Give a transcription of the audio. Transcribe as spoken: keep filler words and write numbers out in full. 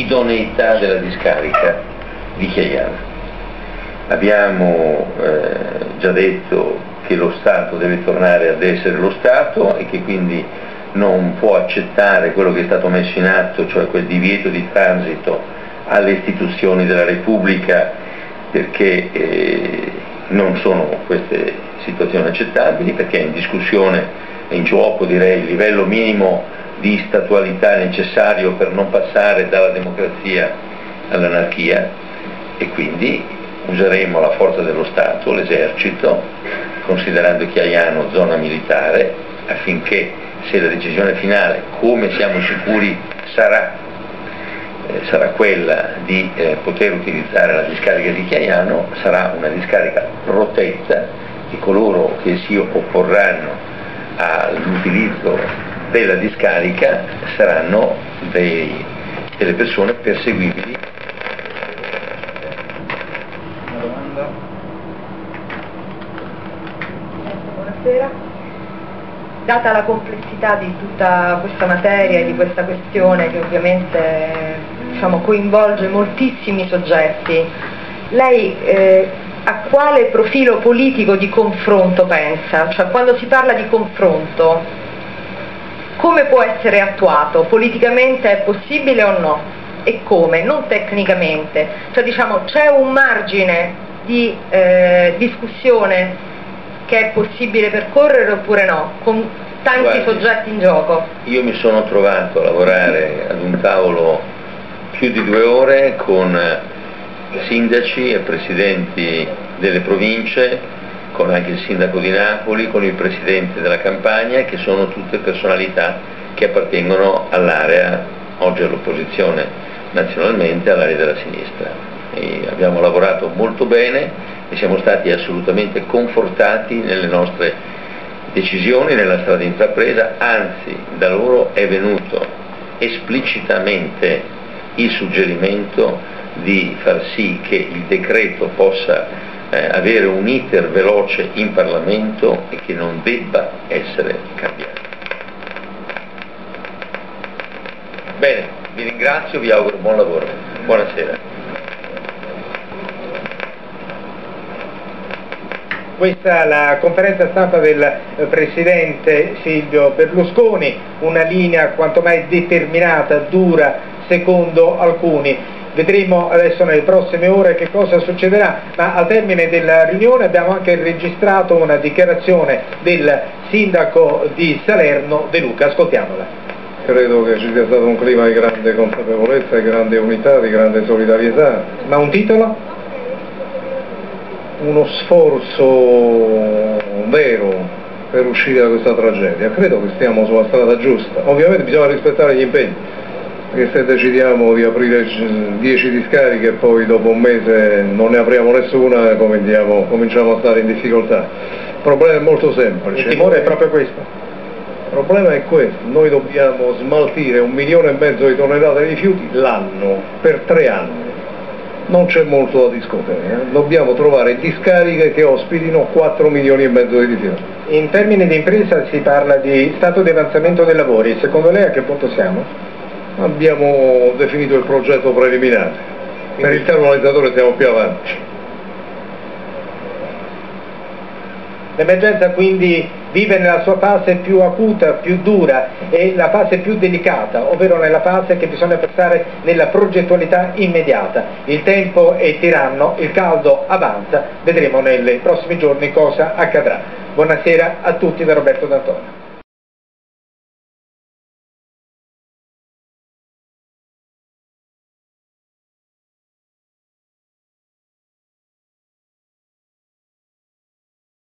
idoneità della discarica di Chiaiano. Abbiamo eh, già detto che lo Stato deve tornare ad essere lo Stato e che quindi non può accettare quello che è stato messo in atto, cioè quel divieto di transito alle istituzioni della Repubblica, perché eh, non sono queste situazioni accettabili, perché è in discussione, è in gioco direi il livello minimo di statualità necessario per non passare dalla democrazia all'anarchia, e quindi useremo la forza dello Stato, l'esercito, considerando Chiaiano zona militare, affinché, se la decisione finale, come siamo sicuri sarà, eh, sarà quella di eh, poter utilizzare la discarica di Chiaiano, sarà una discarica protetta e coloro che si opporranno all'utilizzo della discarica saranno dei, delle persone perseguibili. Una domanda? Buonasera. Data la complessità di tutta questa materia e di questa questione che ovviamente diciamo, coinvolge moltissimi soggetti, lei eh, a quale profilo politico di confronto pensa? Cioè, quando si parla di confronto, come può essere attuato? Politicamente è possibile o no? E come? Non tecnicamente. Cioè, diciamo, c'è un margine di eh, discussione che è possibile percorrere oppure no, con tanti Guardi, soggetti in gioco? Io mi sono trovato a lavorare ad un tavolo più di due ore con sindaci e presidenti delle province, con anche il sindaco di Napoli, con il presidente della Campania, che sono tutte personalità che appartengono all'area, oggi all'opposizione nazionalmente, all'area della sinistra. E abbiamo lavorato molto bene e siamo stati assolutamente confortati nelle nostre decisioni, nella strada intrapresa, anzi da loro è venuto esplicitamente il suggerimento di far sì che il decreto possa eh, avere un iter veloce in Parlamento e che non debba essere cambiato. Bene, vi ringrazio, vi auguro buon lavoro. Buonasera. Questa è la conferenza stampa del Presidente Silvio Berlusconi, una linea quanto mai determinata, dura, secondo alcuni. Vedremo adesso nelle prossime ore che cosa succederà, ma al termine della riunione abbiamo anche registrato una dichiarazione del sindaco di Salerno, De Luca. Ascoltiamola. Credo che ci sia stato un clima di grande consapevolezza, di grande unità, di grande solidarietà. Ma un titolo? Uno sforzo vero per uscire da questa tragedia. Credo che stiamo sulla strada giusta. Ovviamente bisogna rispettare gli impegni, perché se decidiamo di aprire dieci discariche e poi dopo un mese non ne apriamo nessuna, cominciamo, cominciamo a stare in difficoltà. Il problema è molto semplice. Il timore è proprio questo. Il problema è questo: noi dobbiamo smaltire un milione e mezzo di tonnellate di rifiuti l'anno, per tre anni. Non c'è molto da discutere, eh? Dobbiamo trovare discariche che ospitino quattro milioni e mezzo di rifiuti. In termini di impresa si parla di stato di avanzamento dei lavori, secondo lei a che punto siamo? Abbiamo definito il progetto preliminare, per il termovalorizzatore siamo più avanti. L'emergenza quindi vive nella sua fase più acuta, più dura e la fase più delicata, ovvero nella fase che bisogna pensare nella progettualità immediata. Il tempo è tiranno, il caldo avanza, vedremo nei prossimi giorni cosa accadrà. Buonasera a tutti da Roberto D'Antona.